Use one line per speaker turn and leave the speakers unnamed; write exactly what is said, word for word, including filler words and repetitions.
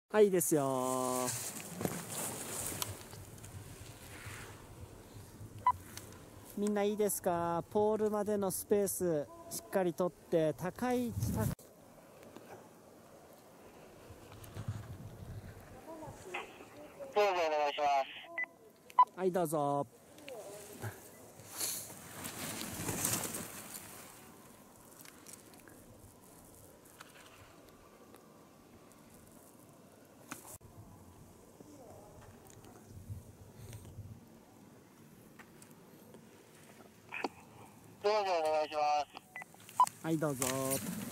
はい、いいですよ。みんないいですか？ポールまでのスペースしっかりとって高い位置。高い
どうぞお願いします。
はい、どうぞ。
どうぞお願いします。
はい、どうぞ。